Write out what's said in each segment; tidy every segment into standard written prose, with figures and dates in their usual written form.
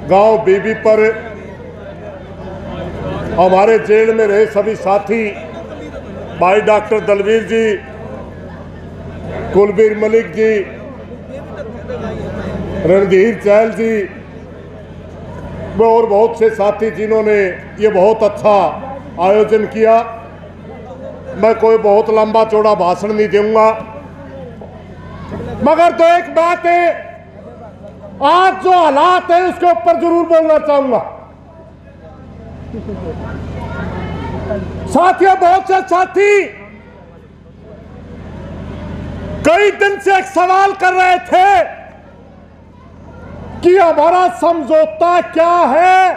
गांव बीबी पर हमारे जेल में रहे सभी साथी भाई डॉक्टर दलवीर जी, कुलबीर मलिक जी, रणधीर चहल जी और बहुत से साथी जिन्होंने ये बहुत अच्छा आयोजन किया। मैं कोई बहुत लंबा चौड़ा भाषण नहीं दूंगा, मगर तो एक बात है, आज जो हालात है उसके ऊपर जरूर बोलना चाहूंगा। साथियों, बहुत से साथी कई दिन से एक सवाल कर रहे थे कि हमारा समझौता क्या है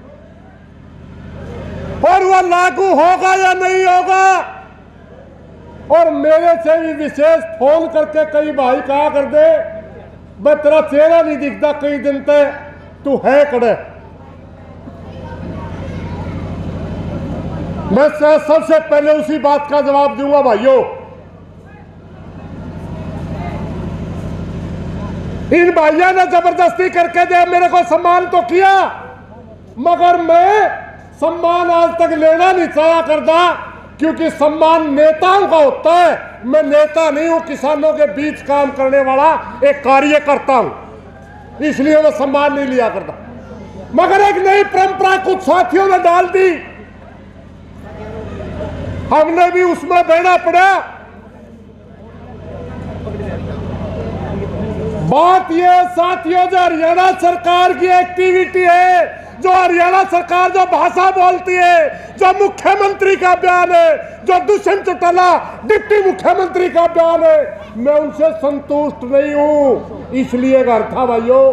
और वह लागू होगा या नहीं होगा। और मेरे से भी विशेष फोन करके कई भाई कहा कर दे, मैं तेरा चेहरा नहीं दिखता कई दिन तक, तू है कड़े। मैं सबसे पहले उसी बात का जवाब दूंगा भाइयों, इन भाइयों ने जबरदस्ती करके दे मेरे को सम्मान तो किया, मगर मैं सम्मान आज तक लेना नहीं चाहा करता, क्योंकि सम्मान नेताओं का होता है। मैं नेता नहीं हूं, किसानों के बीच काम करने वाला एक कार्यकर्ता हूं, इसलिए मैं सम्मान नहीं लिया करता। मगर एक नई परंपरा कुछ साथियों ने डाल दी, हमने भी उसमें बहना पड़ा। बात यह साथियों, जो हरियाणा सरकार की एक्टिविटी है, जो हरियाणा सरकार जो भाषा बोलती है, जो मुख्यमंत्री का बयान है, जो दुष्यंत चौटाला डिप्टी मुख्यमंत्री का बयान है, मैं उनसे संतुष्ट नहीं हूं। इसलिए घर था भाइयों,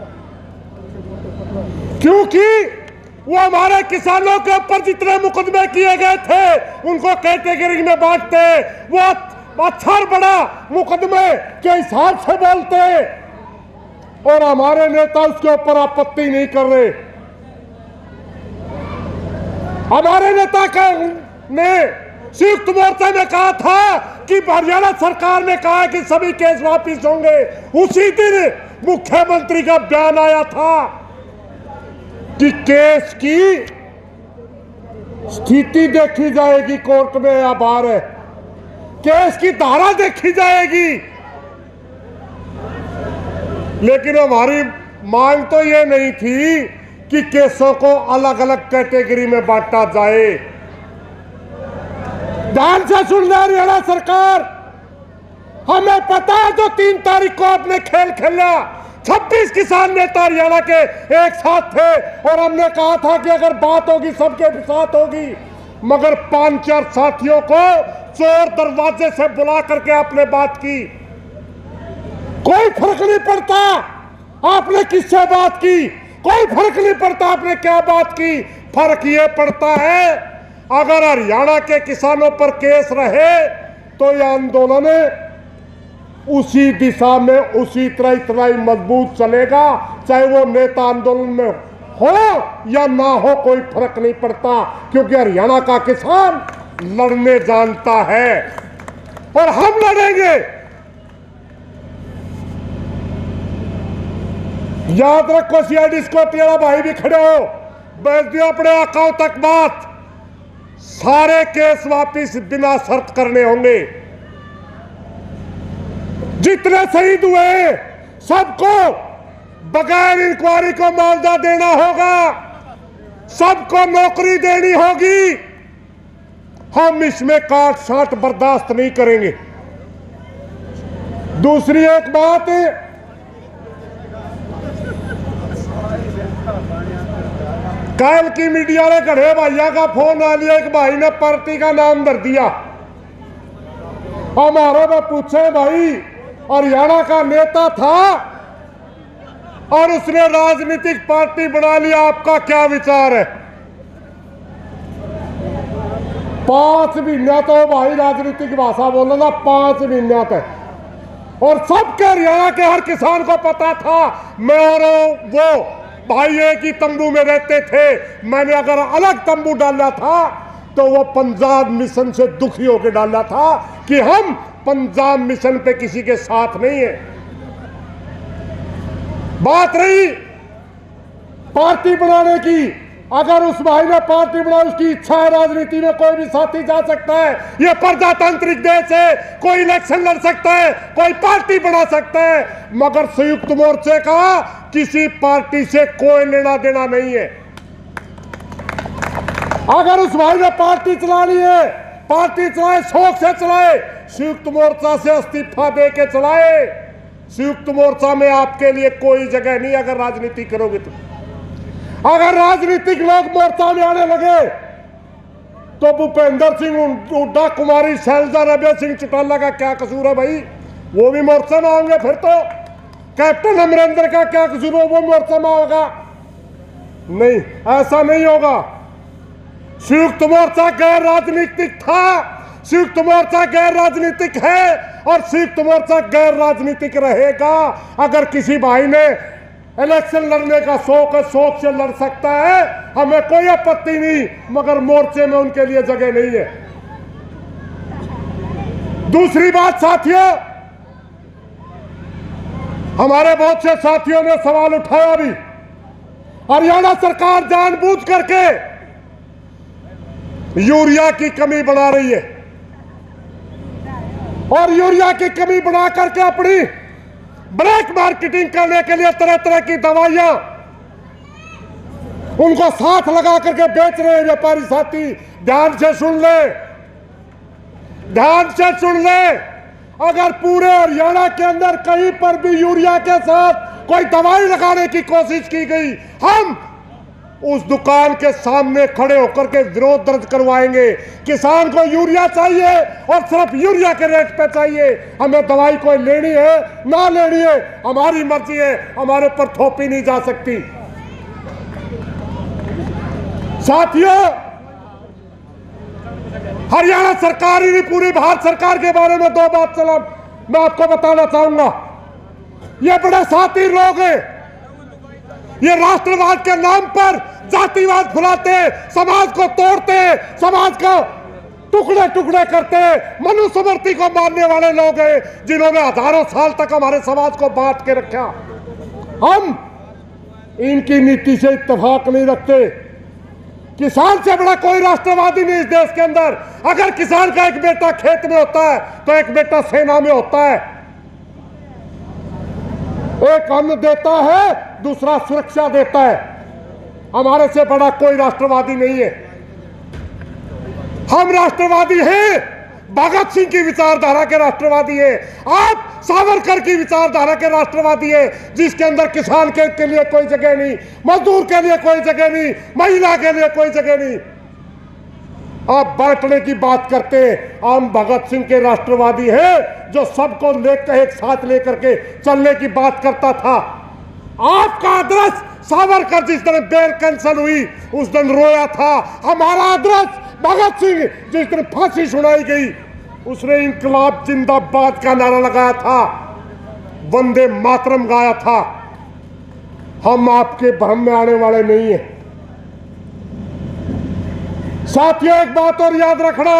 क्योंकि वो हमारे किसानों के ऊपर जितने मुकदमे किए गए थे उनको कैटेगरी में बांटते, वो अच्छा बड़ा मुकदमे के हिसाब से बोलते और हमारे नेता उसके ऊपर आपत्ति नहीं कर रहे। हमारे नेता ने संयुक्त मोर्चा में कहा था कि हरियाणा सरकार ने कहा कि सभी केस वापिस होंगे, उसी दिन मुख्यमंत्री का बयान आया था कि केस की स्थिति देखी जाएगी कोर्ट में या बाहर है, केस की धारा देखी जाएगी। लेकिन हमारी मांग तो ये नहीं थी कि केसों को अलग अलग कैटेगरी में बांटा जाए। ध्यान से सुन ले हरियाणा सरकार, हमें पता है जो 3 तारीख को आपने खेल खेला, 26 किसान नेता हरियाणा के एक साथ थे और हमने कहा था कि अगर बात होगी सबके साथ होगी, मगर 5-4 साथियों को चोर दरवाजे से बुला करके आपने बात की। कोई फर्क नहीं पड़ता आपने किससे बात की, कोई फर्क नहीं पड़ता आपने क्या बात की, फर्क ये पड़ता है अगर हरियाणा के किसानों पर केस रहे तो यह आंदोलन उसी दिशा में उसी तरह इतना ही मजबूत चलेगा, चाहे वो नेता आंदोलन में हो या ना हो, कोई फर्क नहीं पड़ता, क्योंकि हरियाणा का किसान लड़ने जानता है और हम लड़ेंगे। याद रखो, सीआईडी स्कॉटियाला भाई भी खड़े हो, बैठ दियो अपने आकाओं तक बात, सारे केस वापिस बिना शर्त करने होंगे। जितने शहीद हुए सबको बगैर इंक्वायरी को मुआवजा देना होगा, सबको नौकरी देनी होगी। हम इसमें काट छांट बर्दाश्त नहीं करेंगे। दूसरी एक बात, कल की मीडिया ने खड़े भैया का फोन आ लिया, एक भाई ने पार्टी का नाम धर दिया। हमारे में पूछे भाई, हरियाणा का नेता था और उसने राजनीतिक पार्टी बना लिया, आपका क्या विचार है? 5 महीना तो भाई राजनीतिक भाषा बोलो ना, 5 महीना तक, और सबके हरियाणा के हर किसान को पता था मैं और वो भाई एक ही तंबू में रहते थे। मैंने अगर अलग तंबू डाला था तो वो पंजाब मिशन से दुखी होकर डाला था कि हम पंजाब मिशन पे किसी के साथ नहीं है। बात रही पार्टी बनाने की, अगर उस भाई ने पार्टी बनाई, उसकी इच्छा है, राजनीति में कोई भी साथी जा सकता है। यह प्रजातांत्रिक देश है, कोई इलेक्शन लड़ सकता है, कोई पार्टी बना सकता है, मगर संयुक्त मोर्चे का किसी पार्टी से कोई लेना देना नहीं है। अगर उस भाई ने पार्टी चलानी है, पार्टी चलाए, शौक से चलाए, संयुक्त मोर्चा से इस्तीफा दे के चलाए। संयुक्त मोर्चा में आपके लिए कोई जगह नहीं अगर राजनीति करोगे तो। अगर राजनीतिक लोग मोर्चा में आने लगे तो भूपेंद्र सिंह हुड्डा, कुमारी शैलजा, रवि सिंह चौटाला का क्या कसूर है भाई? वो भी मोर्चा में आएंगे। फिर तो कैप्टन अमरिंदर का क्या कसूर है? वो मोर्चा में होगा? नहीं, ऐसा नहीं होगा। संयुक्त मोर्चा गैर राजनीतिक था, संयुक्त मोर्चा गैर राजनीतिक है और संयुक्त मोर्चा गैर राजनीतिक रहेगा। अगर किसी भाई ने इलेक्शन लड़ने का शौक है, शौक से लड़ सकता है, हमें कोई आपत्ति नहीं, मगर मोर्चे में उनके लिए जगह नहीं है। दूसरी बात साथियों, हमारे बहुत से साथियों ने सवाल उठाया भी, हरियाणा सरकार जानबूझ करके यूरिया की कमी बढ़ा रही है और यूरिया की कमी बढ़ा करके अपनी ब्लैक मार्केटिंग करने के लिए तरह तरह की दवाइयां उनको साथ लगा करके बेच रहे हैं व्यापारी साथी। ध्यान से सुन ले, ध्यान से सुन ले, अगर पूरे हरियाणा के अंदर कहीं पर भी यूरिया के साथ कोई दवाई लगाने की कोशिश की गई, हम उस दुकान के सामने खड़े होकर के विरोध दर्ज करवाएंगे। किसान को यूरिया चाहिए और सिर्फ यूरिया के रेट पे चाहिए। हमें दवाई कोई लेनी है ना लेनी है हमारी मर्जी है, हमारे ऊपर थोपी नहीं जा सकती। साथियों, हरियाणा सरकार ही नहीं, पूरी भारत सरकार के बारे में दो बात चला मैं आपको बताना चाहूंगा। ये बड़े साथी लोग हैं, ये राष्ट्रवाद के नाम पर जातिवाद फैलाते, समाज को तोड़ते, समाज को टुकड़े टुकड़े करते, मनुस्मृति को मानने वाले लोग हैं जिन्होंने हजारों साल तक हमारे समाज को बांट के रखा। हम इनकी नीति से इत्तेफाक नहीं रखते। किसान से बड़ा कोई राष्ट्रवादी नहीं इस देश के अंदर। अगर किसान का एक बेटा खेत में होता है तो एक बेटा सेना में होता है। एक अन्न देता है, दूसरा सुरक्षा देता है। हमारे से बड़ा कोई राष्ट्रवादी नहीं है। हम राष्ट्रवादी हैं, भगत सिंह की विचारधारा के राष्ट्रवादी है। आप सावरकर की विचारधारा के राष्ट्रवादी है, जिसके अंदर किसान के लिए कोई जगह नहीं, मजदूर के लिए कोई जगह नहीं, महिला के लिए कोई जगह नहीं। आप बांटने की बात करते हैं। हम भगत सिंह के राष्ट्रवादी हैं, जो सबको लेकर एक साथ लेकर के चलने की बात करता था। आपका आदर्श सावरकर जिस दिन बेल कैंसिल हुई उस दिन रोया था। हमारा आदर्श भगत सिंह जिस दिन फांसी सुनाई गई उसने इंकलाब जिंदाबाद का नारा लगाया था, वंदे मातरम गाया था। हम आपके भ्रम में आने वाले नहीं हैं। साथियों, एक बात और याद रखना,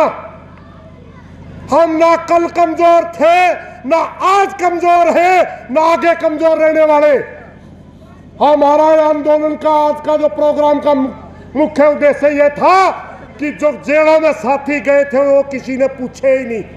हम ना कल कमजोर थे, ना आज कमजोर है, ना आगे कमजोर रहने वाले। हमारा आंदोलन का आज का जो प्रोग्राम का मुख्य उद्देश्य यह था कि जो जेलों में साथी गए थे वो किसी ने पूछे ही नहीं।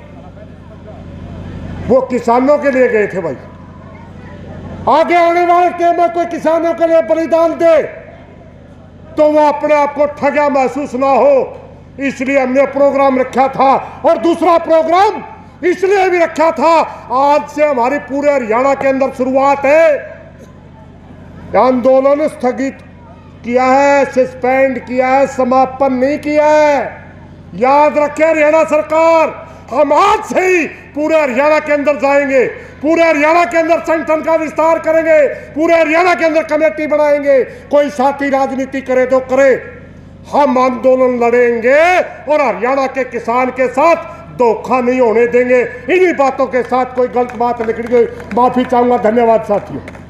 वो किसानों के लिए गए थे भाई। आगे आने वाले टाइम में कोई किसानों के लिए बलिदान दे तो वो अपने आप को ठगा महसूस ना हो, इसलिए हमने प्रोग्राम रखा था। और दूसरा प्रोग्राम इसलिए भी रखा था, आज से हमारी पूरे हरियाणा के अंदर शुरुआत है। आंदोलन स्थगित किया है, सस्पेंड किया है, समापन नहीं किया है। याद रखें हरियाणा सरकार, हम आज से ही पूरे हरियाणा के अंदर जाएंगे, पूरे हरियाणा के अंदर संगठन का विस्तार करेंगे, पूरे हरियाणा के अंदर कमेटी बनाएंगे। कोई साथी राजनीति करे तो करे, हम आंदोलन लड़ेंगे और हरियाणा के किसान के साथ धोखा नहीं होने देंगे। इन्हीं बातों के साथ कोई गलत बात निकल गई, माफी चाहूंगा। धन्यवाद साथियों।